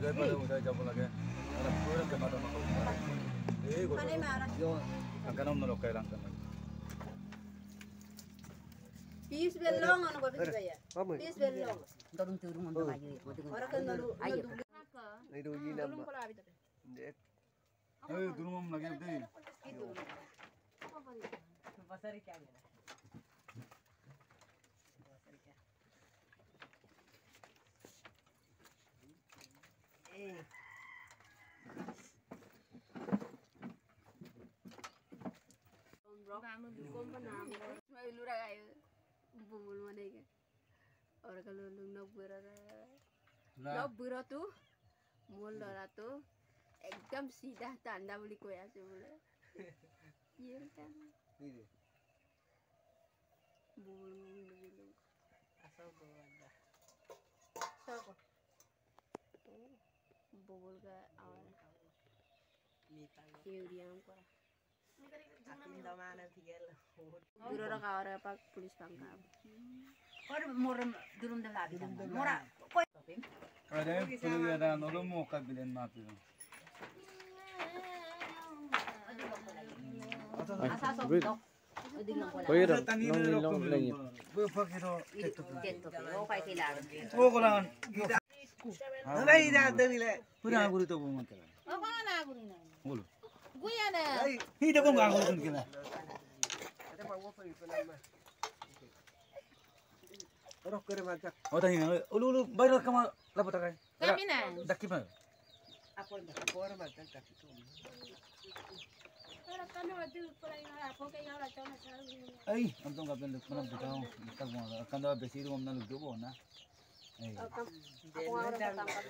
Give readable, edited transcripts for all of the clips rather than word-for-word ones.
pada udah jauh lagi. Ada pura kemana mau? Gua. Yo, angkat nomor lokal angkat. Piece belong ano ba bisa ya? Piece belong. Turun untuk maju. Orang kan nalu. Ayo. Itu ini nama. Belum pala abis. Turun lagi deh. Itu. Pasar ikan. Kamu bukan pernah. Mau lura kayu. Bumbu mana ke? Orang kalau lu nak berat tu, mula tu, ekdam सीधा tanda beli kue aja mula. Iya kan? Ini. Bumbu. Asal bawa dah. Siapa? Bubul ke awal. Iya dia angkor. Akin daw mana tigel. Guru orang awal apa polis pangkal. Kor murah durung dah labi. Murah. Ada perlu ada nolong mau kabilan mati. Asal sok. Koira, nong lagi. Bapak itu. Ketok. Oh kay kailangan. Oh kulangan. Nanti dah deh. Pura guru itu mau makan. Apa nak guru ni? Gulu. Gue ada. Hidup kau nggak guru kita. Ada mau apa itu nama? Orang kere macam. Oh tadi, ulu bayar kamu lapor tak? Kami nak. Dak kima? Apa orang macam tak itu. Ay, antum nggak boleh mana beritahu. Kita mau, kan dah besi itu mana lu coba na? Aku orang tangkap.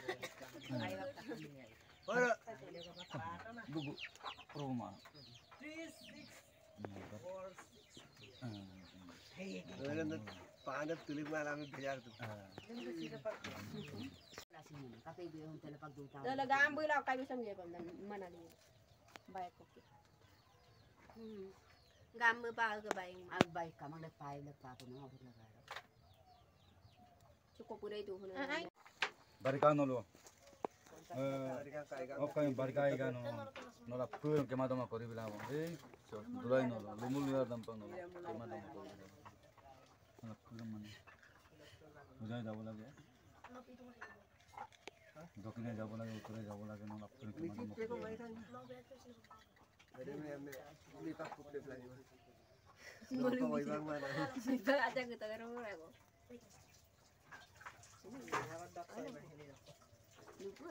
Orang. Buku rumah. Orang panas tulis malam biar tu. Kape ibu yang telepag duta. Dalaga ambil lah kayu sambil mana dia. Baik okey. Gambar pak ke baik. Agbay ka mang nagpay nagpapo nang abot na garo. Cukup pura itu. Barikan nolo. Okay, barikan ikan nolo. Nolo pun kemana mau kori bilang. Dulai nolo. Lumul liar dampang nolo. Kemana mau kori bilang. Nolo pun mana. Mujai jauh lagi. Dokine jauh lagi, ukure jauh lagi nolo pun kemana mau kori bilang. Ada ni pak kupe lagi. Boleh Kau ibang mana? Siapa aja kita kerumur aku. Lupa.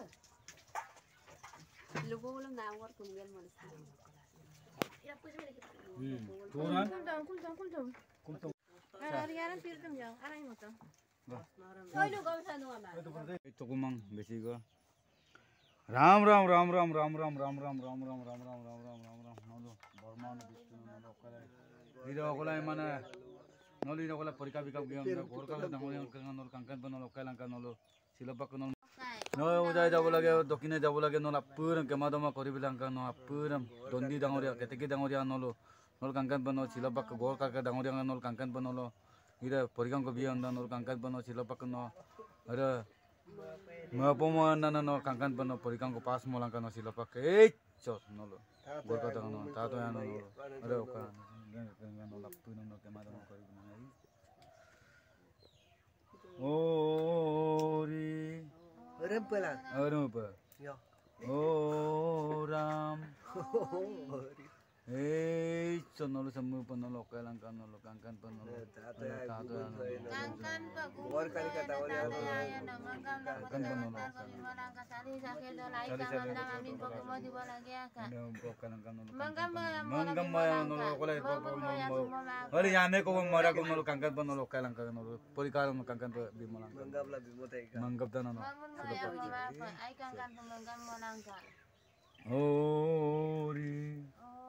Lupa belum nawar tunggal malas. Turan? Kultum. Hari-hari firman jang, arang mo to. Oh, lu kau sana mana? Itu kumang besi ko. Ram ram ram ram ram ram ram ram ram ram ram ram ram ram ram ram nolo Burman Vishnu nolo kala ida kala mana nolo ida kala parika bika giam da gor kala dangol kan nolo kankan ban nolo kala kan nolo silabak nolo no ujai jabo lage dokine jabo lage nolo apur kemadoma kori bilang kan no apur dondi dangoria keteki dangoria nolo nolo kankan ban nolo silabak gor kala dangoria nolo kankan ban nolo ida parika ko biam da nolo kankan ban nolo silabak no ada Maupun nana no kankan pano perikang ko pas mo lang kano sila pa kay chos nolo gor ka tano tato yan nolo ada oka ganyan no lapto no kemada mo kari na ori Orang pelan. ano pa Ya. ram nolo samu panolo kailang kanolo kankan panolo tato yan Kankan pak. Gor kali kata orang. kankan panolo Manggam maya nolo kolay Oli yame ko mara ko nolo kankan pa nolo kailang ka nolo porikaro no kankan pa bimalang Manggap lah bimotai kan. manggap da nolo Ay kankan pemanggang mo lang ka. ori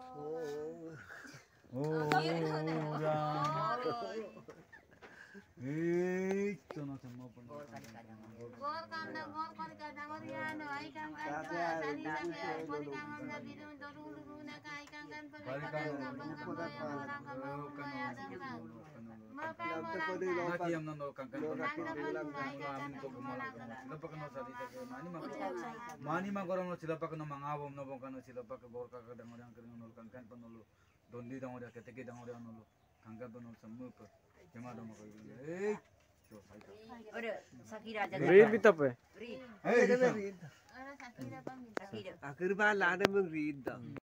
no sama Gor kam na gor kor ka dangor yan ay kankan pa sali sa por kam na bidun dorulu na kay kankan pa banggang mo orang ka mo ya dang. Makam mo lang ka. Naki yam nolo kankan pa nolo amin ko gumalang sila pa kano sali sa mani Mani ma gorong sila pa kano mangawom no bong kano sila pa ke bor ka kadang orang kering nol kangkan panolo dondi dang orang keteke dang orang nolo kangkan panolo semua pa jama dong ko so sai ka Ore, Sakira aja. Read bita pa. Read. hey Orang sakit apa? Sakira. Akhir ba lada mong read daw.